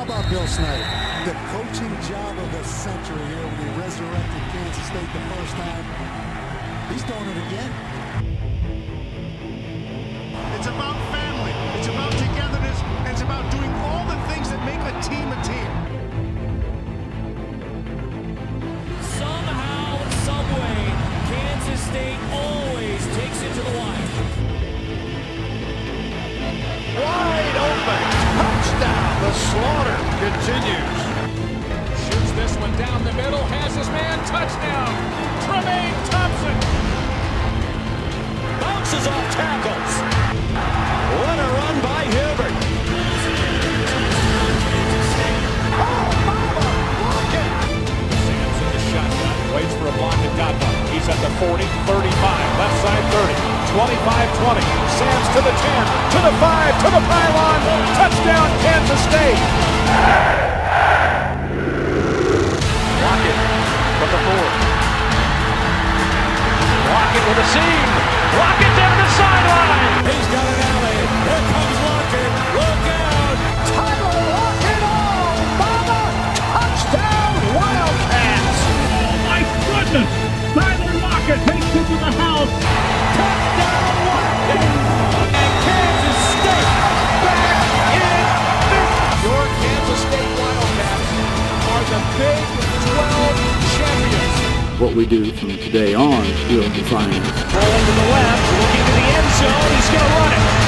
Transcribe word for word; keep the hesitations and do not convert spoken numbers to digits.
about Bill Snyder? The coaching job of the century here when he resurrected Kansas State the first time. He's doing it again. It's about family. It's about togetherness. And it's about doing all the things that make a team a team. Somehow, someway, Kansas State always takes it to the wire. Wide open. Touchdown. The slaughter continues. Shoots this one down the middle. Has his man. Touchdown. Tremaine Thompson. Bounces off tackles. What a run by Hubert. Oh, mama. Look it. Sam's in the shotgun. Waits for a block at Godwin. He's at the forty, thirty-five. Left side thirty. twenty-five twenty. Sam's to the ten. To the five. To the pylon. Touchdown Kansas State. Lockett from the four. Lockett with a seam. Lockett down the sideline. He's got an alley. Here comes Lockett. Look out. Tyler Lockett. Oh, mama. Touchdown Wildcats. Oh, my goodness. Tyler Lockett takes it to the house. Touchdown Wildcats. And Kansas State back in business. Your Kansas State Wildcats are the Big twelve champions. What we do from today on will define us. Ball to the left, looking to the end zone. He's going to run it.